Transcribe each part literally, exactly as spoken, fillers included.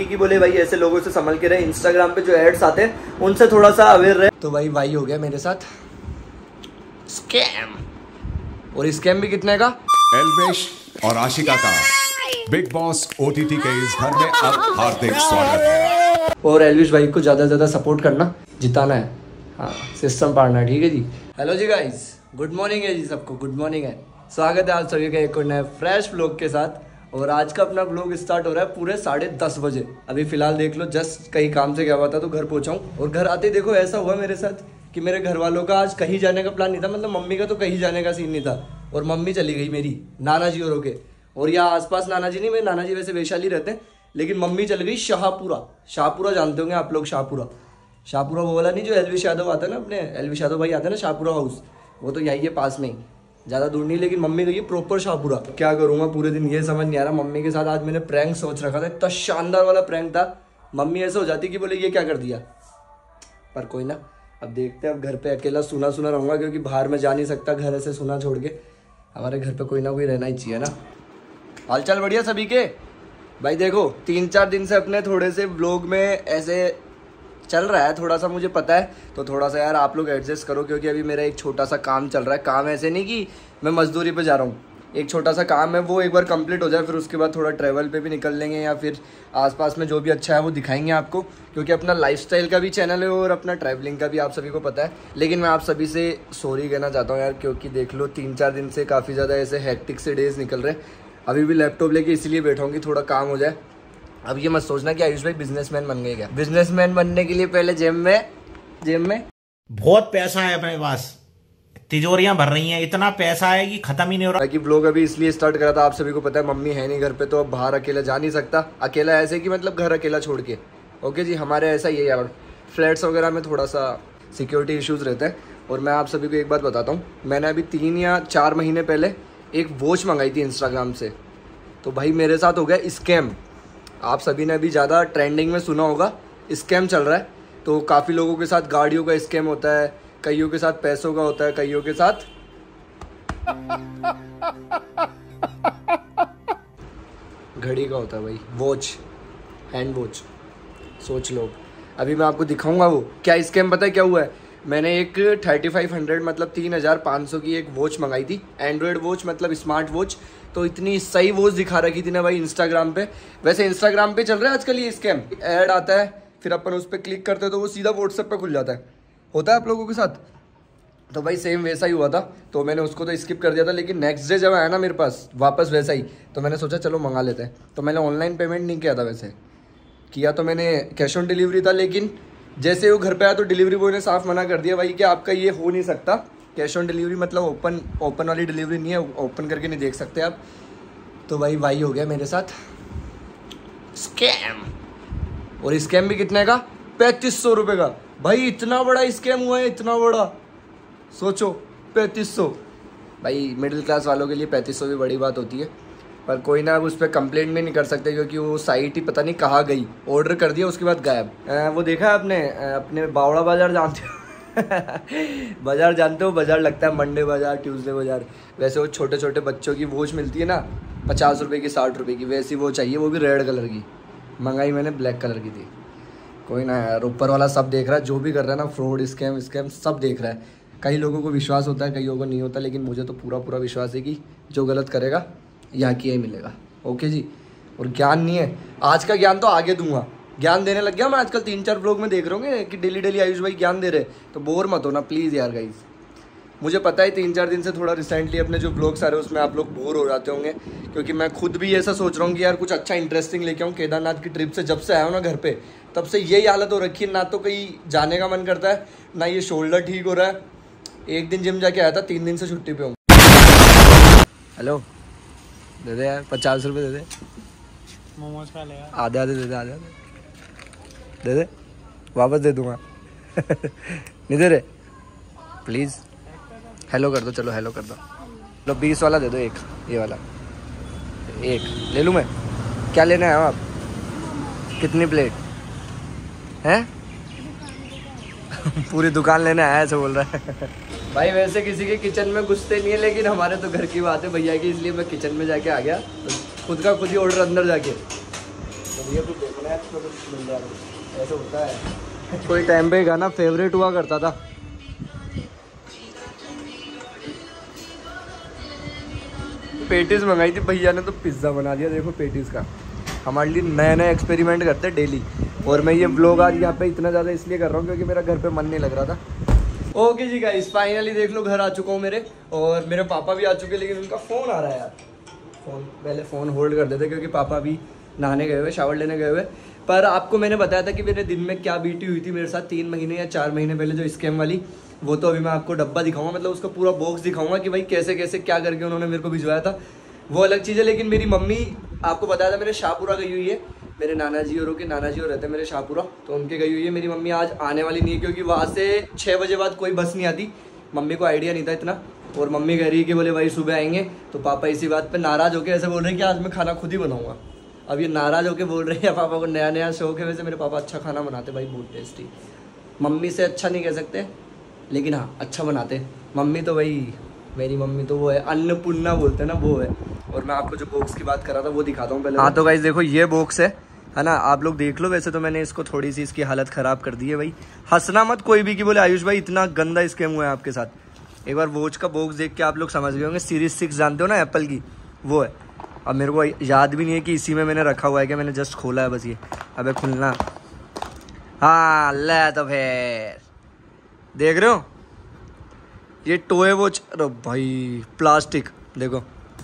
थी कि बोले भाई ऐसे लोगों से संभल के रहे, इंस्टाग्राम पे जो एड्स आते हैं उनसे थोड़ा सा अवेयर रहे। तो भाई भाई हो गया मेरे साथ स्कैम, और स्कैम भी कितने का? एल्वेश और आशिका का बिग बॉस ओटीटी के इस घर में अब हार्दिक स्वागत है। और एल्विश भाई को ज्यादा ज्यादा सपोर्ट करना, जिताना है, हाँ सिस्टम पाड़ना है, ठीक है जी। हेलो जी गाइस, गुड मॉर्निंग है जी सबको, गुड मॉर्निंग है। स्वागत है आप सभी का एक और नए फ्रेश व्लॉग के साथ। और आज का अपना व्लॉग स्टार्ट हो रहा है पूरे साढ़े दस बजे। अभी फिलहाल देख लो, जस्ट कहीं काम से गया हुआ था तो घर पहुंचा हूँ। और घर आते देखो ऐसा हुआ मेरे साथ कि मेरे घर वालों का आज कहीं जाने का प्लान नहीं था, मतलब मम्मी का तो कहीं जाने का सीन नहीं था। और मम्मी चली गई मेरी नाना जी और के, और यहाँ आसपास नाना जी नहीं, मेरे नाना जी वैसे वैशाली रहते हैं, लेकिन मम्मी चल गई शाहपुरा। शाहपुरा जानते होंगे आप लोग, शाहपुरा शाहपुरा वो वाला नहीं जो एल्विश यादव आता है ना, अपने एल्विश यादव भाई आते हैं ना शाहपुरा हाउस, वो तो यही है पास में ही, ज़्यादा दूर नहीं। लेकिन मम्मी गई है प्रॉपर शाहपुरा। क्या करूँगा पूरे दिन ये समझ नहीं आ रहा। मम्मी के साथ आज मैंने प्रैंक सोच रखा था, इतना शानदार वाला प्रैंक था। मम्मी ऐसे हो जाती कि बोले ये क्या कर दिया, पर कोई ना, अब देखते हैं। अब घर पे अकेला सुना सुना रहूँगा क्योंकि बाहर में जा नहीं सकता, घर ऐसे सुना छोड़ के। हमारे घर पे कोई ना कोई रहना ही चाहिए ना। हालचाल बढ़िया सभी के भाई। देखो तीन चार दिन से अपने थोड़े से व्लॉग में ऐसे चल रहा है, थोड़ा सा मुझे पता है, तो थोड़ा सा यार आप लोग एडजस्ट करो, क्योंकि अभी मेरा एक छोटा सा काम चल रहा है। काम ऐसे नहीं कि मैं मजदूरी पे जा रहा हूँ, एक छोटा सा काम है, वो एक बार कंप्लीट हो जाए फिर उसके बाद थोड़ा ट्रैवल पे भी निकल लेंगे, या फिर आसपास में जो भी अच्छा है वो दिखाएंगे आपको, क्योंकि अपना लाइफस्टाइल का भी चैनल है और अपना ट्रैवलिंग का भी आप सभी को पता है। लेकिन मैं आप सभी से सॉरी कहना चाहता हूँ यार, क्योंकि देख लो तीन चार दिन से काफ़ी ज़्यादा ऐसे हैक्टिक से डेज निकल रहे हैं। अभी भी लैपटॉप लेके इसलिए बैठा हूँ कि थोड़ा काम हो जाए। अब ये मत सोचना कि आयुष भाई बिजनेसमैन बन गए क्या। बिजनेसमैन बनने के लिए पहले जेब में जेब में बहुत पैसा है अपने पास, तिजोरियां भर रही हैं, इतना पैसा है कि खत्म ही नहीं हो रहा। बाकी ब्लॉग अभी इसलिए स्टार्ट करा था, आप सभी को पता है मम्मी है नहीं घर पे, तो अब बाहर अकेला जा नहीं सकता। अकेला ऐसे कि मतलब घर अकेला छोड़ के। ओके जी, हमारे ऐसा ही है यार, फ्लैट्स वगैरह में थोड़ा सा सिक्योरिटी इश्यूज़ रहते हैं। और मैं आप सभी को एक बात बताता हूँ, मैंने अभी तीन या चार महीने पहले एक वॉच मंगाई थी इंस्टाग्राम से, तो भाई मेरे साथ हो गया स्कैम। आप सभी ने अभी ज़्यादा ट्रेंडिंग में सुना होगा, स्कैम चल रहा है। तो काफ़ी लोगों के साथ गाड़ियों का स्कैम होता है, कईयों के साथ पैसों का होता है, कईयों के साथ घड़ी का होता है भाई, वॉच, हैंड वॉच। सोच लो, अभी मैं आपको दिखाऊंगा वो क्या स्कैम। पता है क्या हुआ है, मैंने एक थर्टी फाइव हंड्रेड मतलब तीन हज़ार पाँच सौ की एक वॉच मंगाई थी, एंड्रॉयड वॉच, मतलब स्मार्ट वॉच। तो इतनी सही वॉच दिखा रखी थी ना भाई इंस्टाग्राम पे। वैसे इंस्टाग्राम पे चल रहा है आजकल ये स्कैम, ऐड आता है, फिर अपन उस पर क्लिक करते हैं तो वो सीधा व्हाट्सएप पे खुल जाता है। होता है आप लोगों के साथ? तो भाई सेम वैसा ही हुआ था, तो मैंने उसको तो स्किप कर दिया था। लेकिन नेक्स्ट डे जब आया ना मेरे पास वापस वैसा ही, तो मैंने सोचा चलो मंगा लेते हैं। तो मैंने ऑनलाइन पेमेंट नहीं किया था, वैसे किया तो मैंने कैश ऑन डिलीवरी था। लेकिन जैसे वो घर पे आया तो डिलीवरी बॉय ने साफ मना कर दिया भाई कि आपका ये हो नहीं सकता, कैश ऑन डिलीवरी मतलब ओपन ओपन वाली डिलीवरी नहीं है, ओपन करके नहीं देख सकते आप। तो भाई भाई हो गया मेरे साथ स्कैम, और स्कैम भी कितने का? पैंतीस सौ रुपये का। भाई इतना बड़ा स्कैम हुआ है, इतना बड़ा, सोचो पैंतीस सौ। भाई मिडिल क्लास वालों के लिए पैंतीस सौ भी बड़ी बात होती है, पर कोई ना, अब उस पर कंप्लेंट भी नहीं कर सकते क्योंकि वो साइट ही पता नहीं कहाँ गई। ऑर्डर कर दिया उसके बाद गायब। आ, वो देखा है आपने अपने बावड़ा बाजार जानते हो बाजार जानते हो, बाजार लगता है मंडे बाजार, ट्यूसडे बाजार। वैसे वो छोटे छोटे बच्चों की वॉच मिलती है ना, पचास रुपये की, साठ रुपये की, वैसी वो चाहिए, वो भी रेड कलर की। मंगाई मैंने ब्लैक कलर की थी। कोई ना यार, ऊपर वाला सब देख रहा है, जो भी कर रहा है ना, फ्रॉड स्कैम स्कैम सब देख रहा है। कई लोगों को विश्वास होता है, कईयों को नहीं होता, लेकिन मुझे तो पूरा पूरा विश्वास है कि जो गलत करेगा यहाँ की ही मिलेगा। ओके जी। और ज्ञान नहीं है, आज का ज्ञान तो आगे दूंगा, ज्ञान देने लग गया मैं आजकल। तीन चार ब्लॉग में देख रहे होंगे कि डेली डेली आयुष भाई ज्ञान दे रहे, तो बोर मत होना प्लीज़ यार गाइज। मुझे पता है तीन चार दिन से थोड़ा रिसेंटली अपने जो ब्लॉग्स आ रहे हैं उसमें आप लोग बोर हो जाते होंगे, क्योंकि मैं खुद भी ऐसा सोच रहा हूँ कि यार कुछ अच्छा इंटरेस्टिंग लेके आऊँ। केदारनाथ की ट्रिप से जब से आया हूँ ना घर पे, तब से यही हालत हो रखी है, ना तो कहीं जाने का मन करता है, ना ये शोल्डर ठीक हो रहा है। एक दिन जिम जाके आया था, तीन दिन से छुट्टी पे हूँ। हेलो दे दे यार, पचास रुपये दे दे, मोमोज खा ले यार। आधे आधे दे दे, आधे आधे दे दे, वापस दे दूंगा नहीं दे रहे प्लीज़। हेलो कर दो, चलो हेलो कर दो। लो बीस वाला दे दो, एक ये वाला एक ले लूँ मैं। क्या लेना है आप? कितनी प्लेट हैं? पूरी दुकान लेने आया ऐसे बोल रहा है भाई। वैसे किसी के किचन में घुसते नहीं है, लेकिन हमारे तो घर की बात है भैया की, इसलिए मैं किचन में जाके आ गया, तो खुद का खुद ही ऑर्डर अंदर जाके। तो भैया कुछ देखो स्नैक्स में कुछ मिल जाए, ऐसा होता है। कोई टाइम पे गाना फेवरेट हुआ करता था। पेटीज मंगाई थी भैया ने तो पिज्ज़ा बना दिया। देखो पेटीज का हमारे लिए नए नए एक्सपेरिमेंट करते हैं डेली। और मैं ये व्लॉग आज यहाँ पे इतना ज़्यादा इसलिए कर रहा हूँ क्योंकि मेरा घर पे मन नहीं लग रहा था। ओके जी गाइस, फाइनली देख लो घर आ चुका हूँ मेरे, और मेरे पापा भी आ चुके हैं, लेकिन उनका फ़ोन आ रहा है यार। फ़ोन पहले फ़ोन होल्ड कर देते क्योंकि पापा भी नहाने गए हुए, शावर लेने गए हुए। पर आपको मैंने बताया था कि मेरे दिन में क्या बीटी हुई थी मेरे साथ तीन महीने या चार महीने पहले जो स्कैम वाली, वो तो अभी मैं आपको डब्बा दिखाऊंगा, मतलब उसका पूरा बॉक्स दिखाऊंगा कि भाई कैसे कैसे क्या करके उन्होंने मेरे को भिजवाया था, वो अलग चीज़ है। लेकिन मेरी मम्मी, आपको बताया था मेरे शाहपुरा गई हुई है, मेरे नाना जी और के नाना जी और रहते हैं मेरे शाहपुरा, तो उनके गई हुई है। मेरी मम्मी आज आने वाली नहीं है क्योंकि वहाँ से छः बजे बाद कोई बस नहीं आती। मम्मी को आइडिया नहीं था इतना, और मम्मी कह रही है कि बोले भाई सुबह आएंगे। तो पापा इसी बात पे नाराज़ होकर ऐसे बोल रहे हैं कि आज मैं खाना खुद ही बनाऊंगा। अब ये नाराज़ होकर बोल रहे हैं, पापा को नया नया शौक है। वैसे मेरे पापा अच्छा खाना बनाते भाई, बहुत टेस्टी। मम्मी से अच्छा नहीं कह सकते, लेकिन हाँ अच्छा बनाते। मम्मी तो भाई, मेरी मम्मी तो वो है, अन्नपूर्णा बोलते हैं ना, वो है। और मैं आपको जो बॉक्स की बात कर रहा था वो दिखाता हूँ पहले। हाँ तो गाइस देखो ये बॉक्स है है ना, आप लोग देख लो। वैसे तो मैंने इसको थोड़ी सी इसकी हालत ख़राब कर दी है भाई। हंसना मत कोई भी कि बोले आयुष भाई इतना गंदा स्कैम हुआ है आपके साथ। एक बार वॉच का बॉक्स देख के आप लोग समझ गए होंगे, सीरीज सिक्स जानते हो ना एप्पल की, वो है। अब मेरे को याद भी नहीं है कि इसी में मैंने रखा हुआ है, कि मैंने जस्ट खोला है बस ये। अबे खुलना, हाँ ले तो फिर देख रहे हो ये टोए वॉच। अरे भाई प्लास्टिक देखो,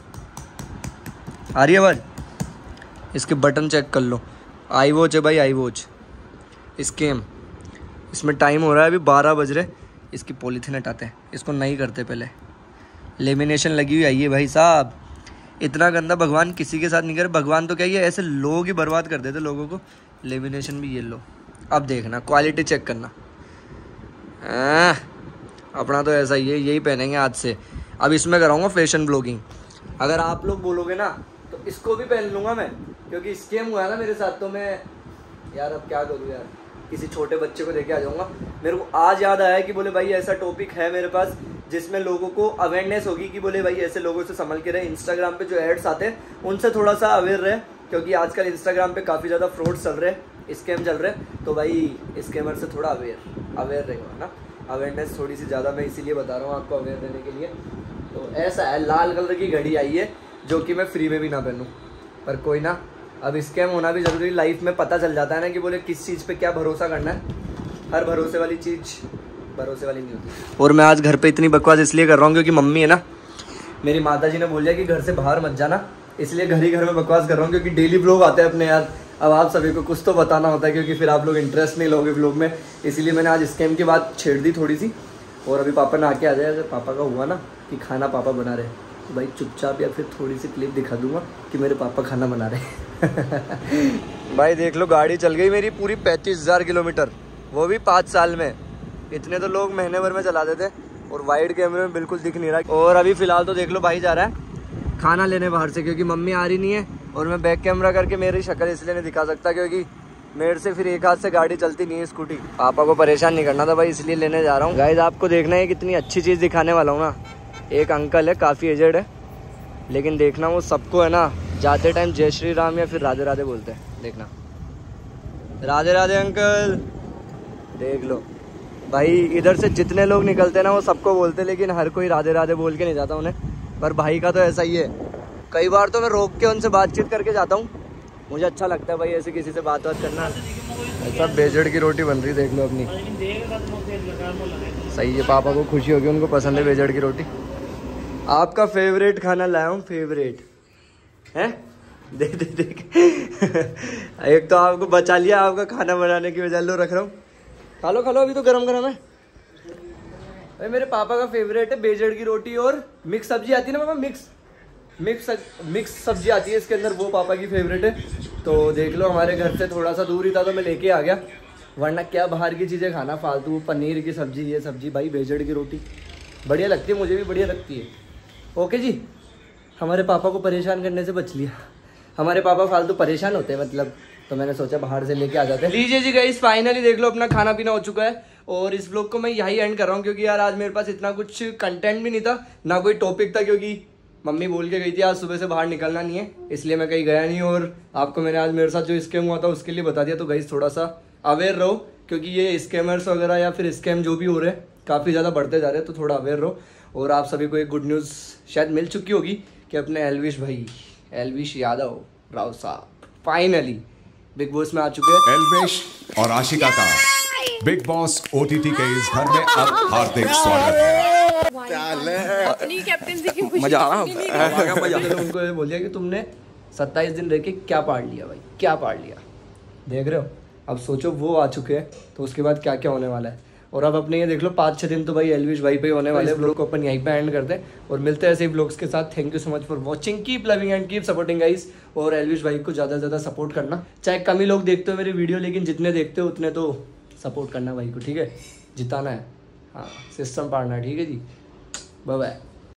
आ रही है आवाज़? इसके बटन चेक कर लो, आई वॉच है भाई, आई वॉच स्कैम। इसमें टाइम हो रहा है अभी बारह बज रहे। इसकी पॉलीथीन हटाते हैं, इसको नहीं करते पहले। लेमिनेशन लगी हुई आई है भाई साहब, इतना गंदा भगवान किसी के साथ नहीं करे। भगवान तो क्या ये ऐसे लोग ही बर्बाद कर देते लोगों को। लेमिनेशन भी ये लो, अब देखना क्वालिटी चेक करना। आ, अपना तो ऐसा ही है, यही पहनेंगे आज से। अब इसमें कराऊंगा फैशन ब्लॉगिंग। अगर आप लोग बोलोगे ना तो इसको भी पहन लूँगा मैं, क्योंकि स्कैम हुआ है ना मेरे साथ। तो मैं यार अब क्या करूँ यार, किसी छोटे बच्चे को लेके आ जाऊँगा। मेरे को आज याद आया कि बोले भाई ऐसा टॉपिक है मेरे पास जिसमें लोगों को अवेयरनेस होगी कि बोले भाई ऐसे लोगों से संभल के रहे। इंस्टाग्राम पे जो एड्स आते हैं उनसे थोड़ा सा अवेयर रहे, क्योंकि आजकल इंस्टाग्राम पे काफ़ी ज़्यादा फ्रॉड चल रहे हैं, स्कैम चल रहे हैं। तो भाई स्कैमर से थोड़ा अवेयर अवेयर रहेगा ना, अवेयरनेस थोड़ी सी ज़्यादा मैं इसीलिए बता रहा हूँ आपको, अवेयर देने के लिए। तो ऐसा है, लाल कलर की घड़ी आई है जो कि मैं फ्री में भी ना पहनूँ, पर कोई ना। अब स्कैम होना भी ज़रूरी, लाइफ में पता चल जाता है ना कि बोले किस चीज़ पे क्या भरोसा करना है। हर भरोसे वाली चीज़ भरोसे वाली नहीं होती। और मैं आज घर पे इतनी बकवास इसलिए कर रहा हूँ क्योंकि मम्मी है ना, मेरी माता जी ने बोल दिया कि घर से बाहर मत जाना, इसलिए घर ही घर में बकवास कर रहा हूँ। क्योंकि डेली व्लॉग आते हैं अपने यार, अब आप सभी को कुछ तो बताना होता है, क्योंकि फिर आप लोग इंटरेस्ट नहीं लोगे व्लॉग में। इसीलिए मैंने आज स्कैम की बात छेड़ दी थोड़ी सी। और अभी पापा नहा के आ जाए, अगर पापा का हुआ ना कि खाना पापा बना रहे, तो भाई चुपचाप या फिर थोड़ी सी क्लिप दिखा दूंगा कि मेरे पापा खाना बना रहे। भाई देख लो गाड़ी चल गई मेरी पूरी पैंतीस हज़ार किलोमीटर, वो भी पाँच साल में। इतने तो लोग महीने भर में चला देते, और वाइड कैमरे में बिल्कुल दिख नहीं रहा। और अभी फिलहाल तो देख लो भाई जा रहा है खाना लेने बाहर से, क्योंकि मम्मी आ रही नहीं है। और मैं बैक कैमरा करके मेरी शक्ल इसलिए नहीं दिखा सकता क्योंकि मेरे से फिर एक हाथ से गाड़ी चलती नहीं है स्कूटी। पापा को परेशान नहीं करना था भाई, इसलिए लेने जा रहा हूँ। गाइस आपको देखना है कितनी अच्छी चीज़ दिखाने वाला हूँ ना। एक अंकल है, काफ़ी एजेड है, लेकिन देखना वो सबको है ना जाते टाइम जय श्री राम या फिर राधे राधे बोलते हैं। देखना, राधे राधे अंकल, देख लो भाई। इधर से जितने लोग निकलते हैं ना वो सबको बोलते, लेकिन हर कोई राधे राधे बोल के नहीं जाता उन्हें। पर भाई का तो ऐसा ही है, कई बार तो मैं रोक के उनसे बातचीत करके जाता हूँ। मुझे अच्छा लगता है भाई ऐसे किसी से बात बात करना। ऐसा बेजड़ की रोटी बन रही, देख लो अपनी। सही है, पापा को खुशी होगी, उनको पसंद है बेजड़ की रोटी। आपका फेवरेट खाना लाया हूँ, फेवरेट है, देख देख देख। एक तो आपको बचा लिया आपका खाना बनाने की वजह, लो रख रहा हूँ, खा लो खा लो, अभी तो गरम गरम है। भाई मेरे पापा का फेवरेट है बेजड़ की रोटी और मिक्स सब्जी आती है ना पापा, मिक्स मिक्स मिक्स सब्जी आती है इसके अंदर, वो पापा की फेवरेट है। तो देख लो हमारे घर से थोड़ा सा दूर ही था तो मैं लेके आ गया, वरना क्या बाहर की चीज़ें खाना फालतू। पनीर की सब्जी, ये सब्जी, भाई बेजड़ की रोटी बढ़िया लगती है, मुझे भी बढ़िया लगती है। ओके जी, हमारे पापा को परेशान करने से बच लिया। हमारे पापा फालतू परेशान होते हैं मतलब, तो मैंने सोचा बाहर से लेके आ जाते हैं। लीजिए जी गाइस, फाइनली देख लो अपना खाना पीना हो चुका है। और इस व्लॉग को मैं यही एंड कर रहा हूँ क्योंकि यार आज मेरे पास इतना कुछ कंटेंट भी नहीं था, ना कोई टॉपिक था, क्योंकि मम्मी बोल के गई थी आज सुबह से बाहर निकलना नहीं है, इसलिए मैं कहीं गया नहीं। और आपको मैंने आज मेरे साथ जो स्कैम हुआ था उसके लिए बता दिया। तो गाइस थोड़ा सा अवेयर रहो, क्योंकि ये स्कैमर्स वगैरह या फिर स्कैम जो भी हो रहे हैं काफ़ी ज़्यादा बढ़ते जा रहे हैं, तो थोड़ा अवेयर रहो। और आप सभी को एक गुड न्यूज़ शायद मिल चुकी होगी कि अपने एल्विश भाई एल्विश यादव राव साहब फाइनली बिग बॉस में आ चुके हैं। एल्विश और आशिका का बिग बॉस ओटीटी के इस घर में अब हार्दिक स्वागत है। अपनी कैप्टनसी की खुशी मजा आ रहा मजा। उनको ये बोल दिया कि तुमने सत्ताईस दिन रह के क्या पाड़ लिया भाई, क्या पाड़ लिया। देख रहे हो, अब सोचो वो आ चुके हैं तो उसके बाद क्या क्या होने वाला है। और अब अपने ये देख लो पाँच छः दिन तो भाई एल्विश भाई पे होने वाले। ब्लॉग को अपन यहीं पे एंड करते हैं और मिलते हैं ऐसे ही ब्लॉग्स के साथ। Thank you so much for watching, keep loving and keep supporting guys. और एल्विश भाई को ज़्यादा से ज़्यादा सपोर्ट करना, चाहे कम ही लोग देखते हो मेरी वीडियो, लेकिन जितने देखते हो उतने तो सपोर्ट करना भाई को, ठीक है। जिताना है, हाँ सिस्टम पाड़ना है, ठीक है जी। Bye bye.